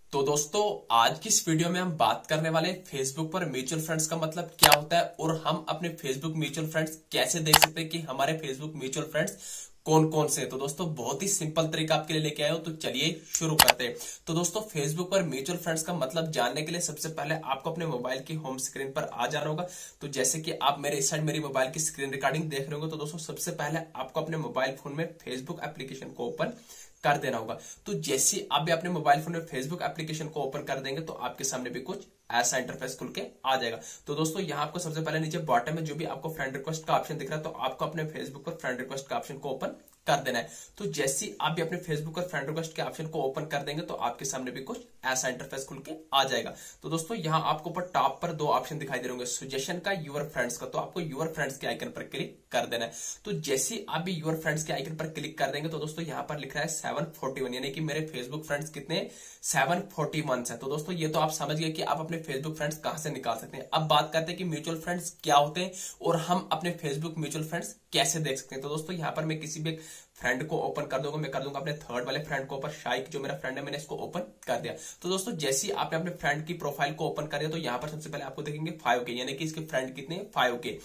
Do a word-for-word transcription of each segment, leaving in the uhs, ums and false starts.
तो दोस्तों आज की इस वीडियो में हम बात करने वाले हैं फेसबुक पर म्यूचुअल फंड्स का मतलब क्या होता है और हम अपने फेसबुक म्यूचुअल फंड्स कैसे देख सकते हैं कि हमारे फेसबुक म्यूचुअल फंड्स कौन कौन से हैं। तो दोस्तों बहुत ही सिंपल तरीका आपके लिए लेके आए हो, तो चलिए शुरू करते हैं। तो दोस्तों फेसबुक पर म्यूचुअल फंड्स का मतलब जानने के लिए सबसे पहले आपको अपने मोबाइल की होम स्क्रीन पर आ जाना होगा। तो जैसे कि आप मेरे इस साइड मेरी मोबाइल की स्क्रीन रिकॉर्डिंग देख रहे होंगे, तो दोस्तों सबसे पहले आपको अपने मोबाइल फोन में फेसबुक एप्लीकेशन को ओपन कर देना होगा। तो जैसे आप भी अपने मोबाइल फोन में फेसबुक एप्लीकेशन को ओपन कर देंगे तो आपके सामने भी कुछ ऐसा इंटरफेस खुल के आ जाएगा। तो दोस्तों यहाँ आपको सबसे पहले नीचे बॉटम में जो भी आपको फ्रेंड रिक्वेस्ट का ऑप्शन दिख रहा है, तो आपको अपने फेसबुक पर फ्रेंड रिक्वेस्ट का ऑप्शन को ओपन कर देना है। तो जैसे ही आप भी अपने फेसबुक पर फ्रेंड रिक्वेस्ट के ऑप्शन को ओपन कर देंगे तो आपके सामने भी कुछ ऐसा इंटरफेस खुल के आ जाएगा। तो दोस्तों यहाँ आपको ऊपर टॉप पर दो ऑप्शन दिखाई दे रहे होंगे, सजेशन का, यूर फ्रेंड्स का। तो आपको यूर फ्रेंड्स के आइकन पर क्लिक कर देना है। तो जैसे ही आप भी यूर फ्रेंड्स के आइकन पर क्लिक कर देंगे तो दोस्तों यहाँ पर लिख रहा है सेवन फोर्टी वन, यानी कि मेरे फेसबुक फ्रेंड्स कितने सेवन फोर्टी वन है। तो दोस्तों ये तो आप समझ गए कि आप अपने फेसबुक फ्रेंड्स कहां से निकाल सकते हैं। अब बात करते हैं कि म्यूचुअल फंड्स क्या होते हैं और हम अपने फेसबुक म्यूचुअल फंड्स कैसे देख सकते हैं। तो दोस्तों यहाँ पर मैं किसी भी फ्रेंड को ओपन कर दूंगा, मैं कर दूंगा अपने थर्ड वाले फ्रेंड को ऊपर, शाइक जो मेरा फ्रेंड है, मैंने इसको ओपन कर दिया। तो दोस्तों जैसे ही आपने अपने फ्रेंड की प्रोफाइल को ओपन कर दिया तो यहाँ पर सबसे पहले आपको देखेंगे फाइव के, यानी कि इसके फ्रेंड कितने फाइव के।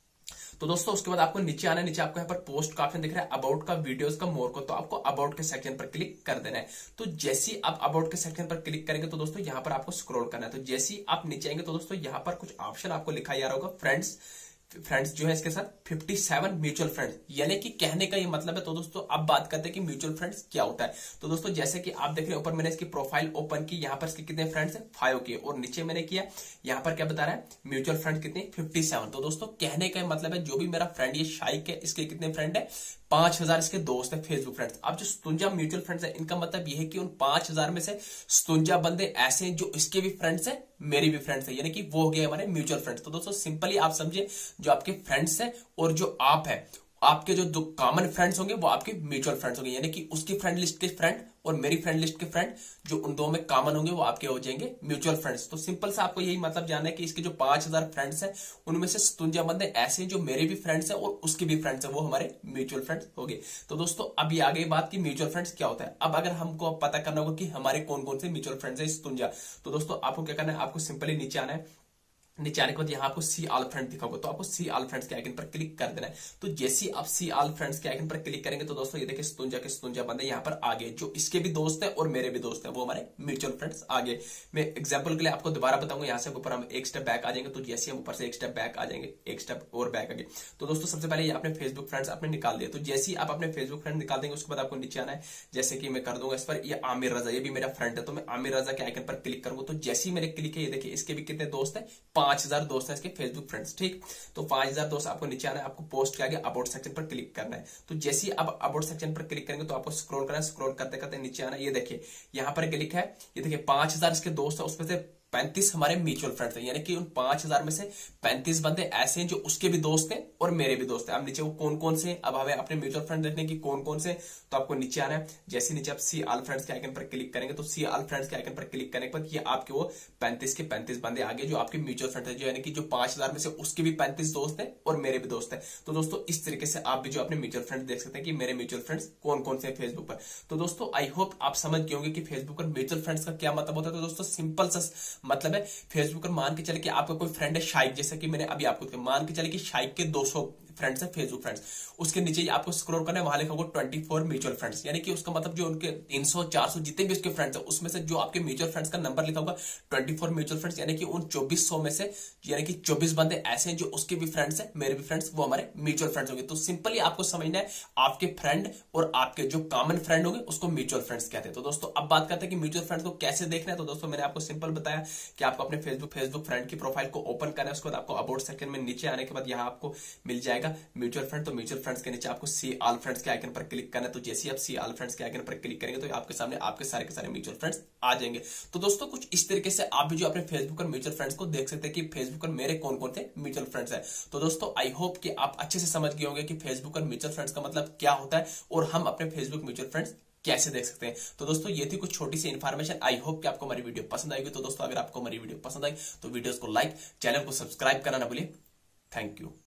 तो दोस्तों उसके बाद आपको नीचे आना है, नीचे आपको यहाँ पर पोस्ट का ऑप्शन दिख रहा है, अबाउट का, वीडियोस का, मोर को। तो आपको अबाउट के सेक्शन पर क्लिक कर देना है। तो जैसे ही आप अबाउट के सेक्शन पर क्लिक करेंगे तो दोस्तों यहाँ पर आपको स्क्रॉल करना है। तो जैसे ही आप नीचे आएंगे तो दोस्तों यहाँ पर कुछ ऑप्शन आपको लिखा जा रहा होगा, फ्रेंड्स फ्रेंड्स जो है इसके साथ सत्तावन म्यूचुअल फ्रेंड्स, यानी कि कहने का ये मतलब है। तो दोस्तों अब बात करते हैं कि म्यूचुअल फ्रेंड्स क्या होता है। तो दोस्तों जैसे कि आप देख रहे हैं ऊपर मैंने इसकी प्रोफाइल ओपन की, यहाँ पर इसके कितने फ्रेंड्स हैं फाइव के, और नीचे मैंने किया यहाँ पर क्या बता रहा है म्यूचुअल फ्रेंड्स कितने सत्तावन। तो दोस्तों कहने का मतलब है जो भी मेरा फ्रेंड ये शाइक है, इसके कितने फ्रेंड है पांच हजार इसके दोस्त है फेसबुक फ्रेंड्स। अब जो सतुंजा म्यूचुअल फ्रेंड्स है, इनका मतलब यह है कि उन पांच हजार में से सतुंजा बंदे ऐसे हैं जो इसके भी फ्रेंड्स हैं, मेरे भी फ्रेंड्स हैं, यानी कि वो हो गए हमारे म्यूचुअल फ्रेंड्स। तो दोस्तों सिंपली आप समझिए, जो आपके फ्रेंड्स हैं और जो आप है, आपके जो दो कॉमन फ्रेंड्स होंगे वो आपके म्यूचुअल फ्रेंड्स होंगे, यानी कि उसकी फ्रेंड लिस्ट के फ्रेंड और मेरी फ्रेंड लिस्ट के फ्रेंड जो उन दो में कॉमन होंगे वो आपके हो जाएंगे म्यूचुअल फ्रेंड्स। तो सिंपल सा आपको यही मतलब जानना है कि इसके जो पांच हजार फ्रेंड्स हैं उनमें से सतुंजा बंदे ऐसे हैं जो मेरे भी फ्रेंड्स हैं और उसके भी फ्रेंड्स हैं, वो हमारे म्यूचुअल फ्रेंड्स हो गए। तो दोस्तों अब ये आ गई बात कि म्यूचुअल फ्रेंड्स क्या होता है। अब अगर हमको पता करना होगा कि हमारे कौन कौन से म्यूचुअल फ्रेंड्स है सतुंजा, तो दोस्तों आपको क्या करना है, आपको सिंपली नीचे आना है। नीचे आने के बाद यहाँ आपको सी ऑल फ्रेंड दिखा होगा, तो आपको सी ऑल फ्रेंड्स के आइकन पर क्लिक कर देना है। तो जैसे ही आप सी ऑल फ्रेंड्स के आइकन पर क्लिक करेंगे तो दोस्तों ये देखिए सतुंजा के सतुंजा बंदे यहाँ पर आ गए, जो इसके भी दोस्त है और मेरे भी दोस्त है, वो हमारे म्यूचुअल फ्रेंड्स आ गए। मैं एग्जांपल के लिए आपको दोबारा बताऊंगा, यहाँ से ऊपर हम एक स्टेप बैक आ जाएंगे। तो जैसे हम ऊपर से एक स्टेप बैक आ जाएंगे, एक स्टेप और बैक आ गए। तो दोस्तों सबसे पहले ये अपने फेसबुक फ्रेंड्स आपने निकाल दिया। तो जैसे ही आप अपने फेसबुक फ्रेंड निकाल देंगे उसके बाद आपको नीचे आना है। जैसे कि मैं कर दूंगा इस पर, ये आमिर रजा, ये भी मेरा फ्रेंड है, तो मैं आमिर रजा के आइकन पर क्लिक करूंगा। तो जैसे ही मेरे क्लिक है, ये देखिए इसके भी कितने दोस्त है, पांच हजार दोस्त है इसके फेसबुक फ्रेंड्स, ठीक। तो पांच हजार दोस्त, आपको नीचे आना है, आपको पोस्ट के आगे अबाउट सेक्शन पर क्लिक करना है। तो जैसे ही आप अबाउट सेक्शन पर क्लिक करेंगे तो आपको स्क्रॉल करना है, स्क्रॉल करते करते नीचे आना है। ये देखिए यहाँ पर क्लिक है, ये देखिए पांच हजार इसके दोस्त है, उसमें से पैंतीस हमारे म्यूचुअल फ्रेंड्स हैं, यानी कि उन पांच हजार में से पैंतीस बंदे ऐसे हैं जो उसके भी दोस्त हैं और मेरे भी दोस्त हैं। अब नीचे वो कौन कौन से, अब हमें अपने म्यूचुअल फ्रेंड देखने की कौन कौन से, तो आपको नीचे आना है। जैसे नीचे आप सी ऑल फ्रेंड्स के आइकन पर क्लिक करेंगे तो सी ऑल फ्रेंड्स के आइकन पर क्लिक करने के बाद ये आपके वो पैंतीस के पैंतीस बंदे आगे जो आपके म्यूचुअल फ्रेंड है, जो यानी कि जो पांच हजार में से उसके भी पैंतीस दोस्त है और मेरे भी दोस्त है। तो दोस्तों इस तरीके से आप भी जो अपने म्यूचुअल फ्रेंड देख सकते हैं कि मेरे म्यूचुअल फ्रेंड्स कौन कौन से हैं फेसबुक पर। तो दोस्तों आई होप आप समझ गए होंगे कि फेसबुक पर म्यूचुअल फ्रेंड्स का क्या मतलब होता है। तो दोस्तों सिंपल सा मतलब है, फेसबुक पर मान के चले कि आपका कोई फ्रेंड है शाइक, जैसे कि मैंने अभी आपको मान के चले कि शाइक के दो सौ फ्रेंड्स है फेसबुक फ्रेंड्स, उसके नीचे आपको स्क्रॉल करना है, वहां लिखा होगा चौबीस म्यूचुअल फ्रेंड्स, यानी कि उसका मतलब जो उनके तीन सौ चार सौ जितने भी उसके फ्रेंड्स है उसमें से जो आपके म्यूचुअल फ्रेंड्स का नंबर लिखा होगा चौबीस म्यूचुअल फ्रेंड्स, यानी कि उन चौबीस सौ में से यानी कि चौबीस बंदे ऐसे हैं जो उसके भी फ्रेंड्स है, मेरे भी फ्रेंड्स, वो हमारे म्यूचुअल फ्रेंड्स होंगे। तो सिंपली आपको समझना है, आपके फ्रेंड और आपके जो कॉमन फ्रेंड होंगे उसको म्यूचुअल फ्रेंड्स कहते हैं। तो दोस्तों अब बात करते हैं कि म्यूचुअल फ्रेंड्स को कैसे देखना है। तो दोस्तों मैंने आपको सिंपल बताया कि आपको अपने फेसबुक फेसबुक फ्रेंड की प्रोफाइल को ओपन करना है, उसके बाद आपको अबाउट सेक्शन में नीचे आने के बाद यहाँ आपको मिल जाएगा म्यूचुअल फ्रेंड। तो म्यूचुअल फ्रेंड्स के नीचे आपको सी ऑल फ्रेंड्स के आइकन पर क्लिक करना है। तो जैसे ही आप सी ऑल फ्रेंड्स के आइकन पर क्लिक करेंगे तो आपके सामने आपके सारे के सारे म्यूचुअल फ्रेंड्स आ जाएंगे। तो दोस्तों कुछ इस तरीके से आप भी जो अपने फेसबुक पर म्यूचुअल फ्रेंड्स को देख सकते हैं कि फेसबुक पर मेरे कौन कौन से म्यूचुअल फ्रेंड्स है। तो दोस्तों आई होप कि आप अच्छे से समझ गए होंगे कि फेसबुक पर म्यूचुअल फ्रेंड्स का मतलब क्या होता है और हम अपने फेसबुक म्यूचुअल फ्रेंड्स कैसे देख सकते हैं। तो दोस्तों ये थी कुछ छोटी सी इन्फॉर्मेशन। आई होप कि आपको हमारी वीडियो पसंद आएगी। तो दोस्तों अगर आपको हमारी वीडियो पसंद आई तो वीडियोस को लाइक, चैनल को सब्सक्राइब करना ना भूलिए। Thank you.